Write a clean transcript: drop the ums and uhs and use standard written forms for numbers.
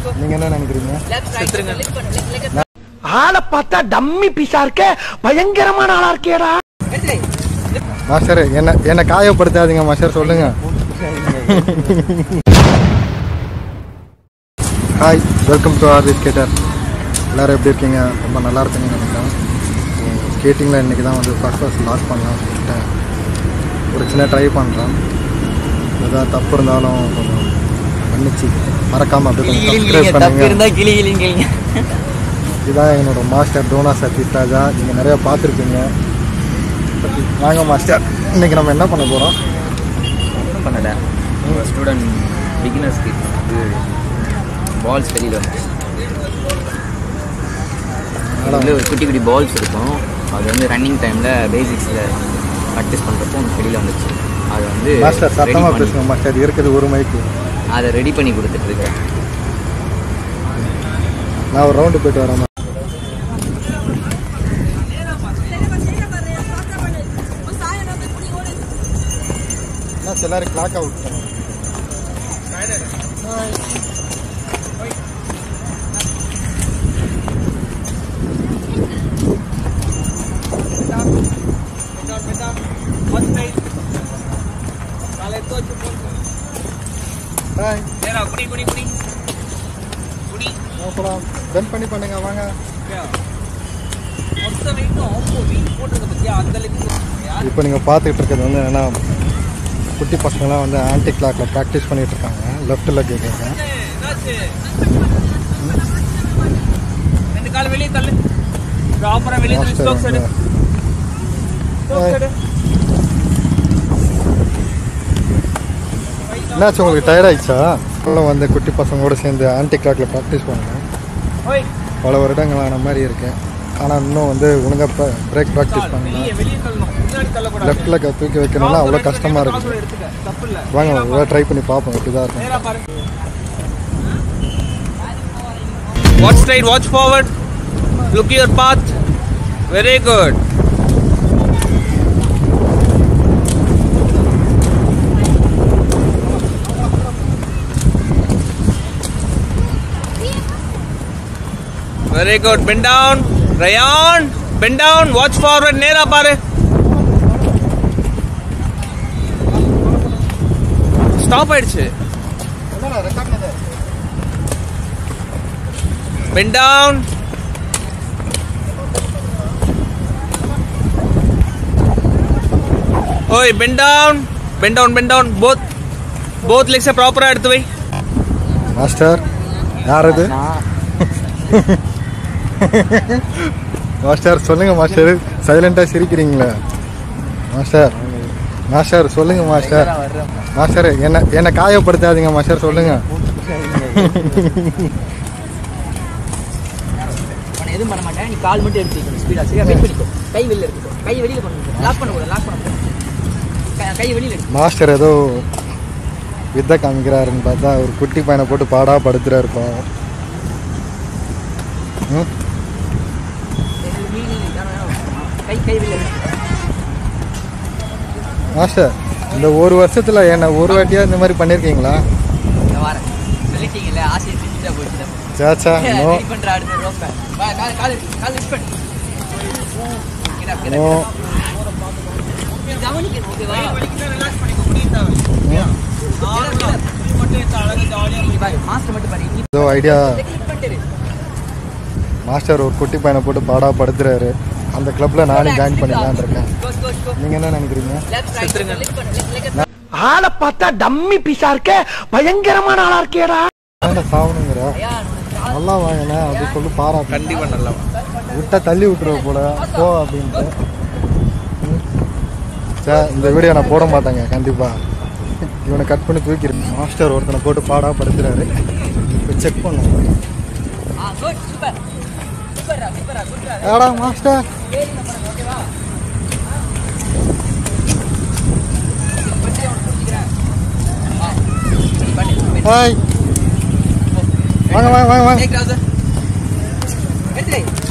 நீங்க என்ன நினைக்கிறீங்க? ஆளை பார்த்தா டம்மி பீஸா இருக்க, பயங்கரமான ஆளா இருக்கேடா. மாஸ்டர் என்ன காயப்படுத்தாதீங்க மாஸ்டர், சொல்லுங்க. Hi, welcome to our skater. எல்லோரும் எப்படி இருக்கீங்க? ரொம்ப நல்லா இருக்குங்கன்னு நினைக்கிறேன். ஸ்கேட்டிங்கில் இன்றைக்கி தான் வந்து ஃபர்ஸ்ட் லாஸ் பண்ணலாம் சொல்லிட்டு ஒரு சின்ன ட்ரை பண்ணுறேன். எதாவது தப்பு இருந்தாலும் கொஞ்சம் மன்னிச்சு மறக்காமல் அப்படி கொஞ்சம் சப்ஸ்கிரைப் பண்ணுங்க. இதுதான் என்னோட மாஸ்டர் டோனாசதீஷ் ராஜா. நீங்கள் நிறையா பார்த்துருப்பீங்க. வாங்க மாஸ்டர், இன்றைக்கி நம்ம என்ன பண்ண போகிறோம்? ஒன்றும் பண்ணலை. ஸ்டூடெண்ட் பிகினர்ஸ்க்கு இது பால்ஸ் வெளியில் வந்துச்சு. அதில் ஒரு குட்டி குட்டி பால்ஸ் இருக்கும். அது வந்து ரன்னிங் டைமில் பேசிக்ஸில் ப்ராக்டிஸ் பண்ணுறப்போ வெளியில் வந்துச்சு. அது வந்து மாஸ்டர் சத்தமாக பேசுங்க மாஸ்டர், இருக்குது ஒரு மைக்கு. அதை ரெடி பண்ணி கொடுத்துட்ருக்கேன். நான் ஒரு ரவுண்டு போய்ட்டு வரேன். எல்லாரும் கிளாக் அவுட் பெண்ட் பண்ணி பண்ணுங்க. வாங்க. இப்போ நீங்கள் பார்த்துக்கிட்டு இருக்கிறது வந்து என்னென்னா, குட்டி பசங்களாம் வந்து ஆன்டி கிளாக்கில் ப்ராக்டிஸ் பண்ணிகிட்டு இருக்காங்க. லெஃப்ட் லெக் கேட்குறாங்க. என்னாச்சு, உங்களுக்கு டயர்ட் ஆயிடுச்சா? வந்து குட்டி பசங்களோடு சேர்ந்து ஆன்டி கிளாக்கில் ப்ராக்டிஸ் பண்ணுங்க. பல வருடங்கள் ஆன மாதிரி இருக்கேன். ஆனால் இன்னும் வந்து ஒழுங்காக பிரேக் ப்ராக்டிஸ் பண்ணலாம். லெஃப்ட் லெக்கை தூக்கி வைக்கணும்னா அவ்வளோ கஷ்டமாக இருக்குது. வாங்க ட்ரை பண்ணி பார்ப்போம் எப்படி தான் இருக்கும். Watch straight, watch forward, look your path. Very good. Very good. Bend down, Rayan. Bend down, watch forward. நேரா பாரு. ஸ்டாப் ஆயிடுச்சு. Bend down. Oi, bend down. Bend down, bend down. Both legs are proper எடுத்து வை. Master யார் இது? Master சொல்லுங்க master, சைலண்டா சிரிக்கிறீங்களே master. Master சொல்லுங்க மாஸ்டர். மாஸ்டர் என்ன காயப்படுத்தாதீங்க மாஸ்டர், சொல்லுங்க. எதுவும் பண்ண மாட்டேன். நீ கால் மட்டும் எடுத்து வைக்கணும். ஸ்பீடா சரியா வெயிட் பண்ணிக்கோ. கை வெளியில எடுத்துக்கோ. கை வெளியில பண்ணணும். லாக் பண்ண கூடாது. லாக் பண்ண கூடாது. கை வெளியில எடுத்து. மாஸ்டர் ஏதோ வித்தை காமிக்கிறாருன்னு பார்த்தா ஒரு குட்டி பையனை போட்டு பாடா படுத்துறா இருக்கும். மாஸ்டர் இந்த ஒரு வருஷத்துல என்ன ஒரு வாட்டியா இந்த மாதிரி பண்ணிருக்கீங்களா? சாச்சா நோ நோ. ஐடியா மாஸ்டர் ஒரு குட்டி பையனை போட்டு பாடா படுத்துறாரு. அந்த கிளப்ல நானும் ஜாயின் பண்ணிடலான் இருக்கேன். நீங்க என்ன நினைக்கிறீங்க? ஆளை பார்த்தா டம்மி பீஸா இருக்க, பயங்கரமான ஆளா இருக்கேடா. சாவணுங்கிற நல்லா வாங்கினா அப்படி சொல்லி பாராட்டு. கண்டிப்பா நல்லா விட்டா தள்ளி விட்டுருவ போல போ அப்படின்ட்டு. சார் இந்த வீடியோ நான் போட மாட்டேங்க கண்டிப்பா. இவனை கட் பண்ணி தூக்கிடுறேன். மாஸ்டர் ஒருத்தனை போட்டு பாடா படுத்துறாரு. இப்போ செக் பண்ணுவோம். ஏடா மாஸ்டர் ஹாய் வாங்க வாங்க வாங்க வாங்க.